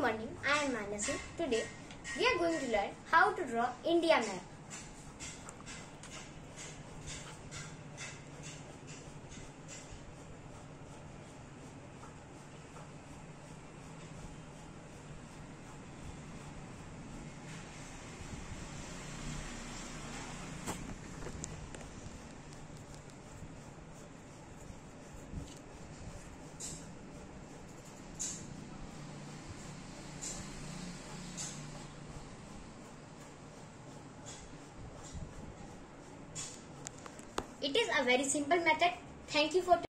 morning, I am Manasi. Today we are going to learn how to draw India map. It is a very simple method. Thank you for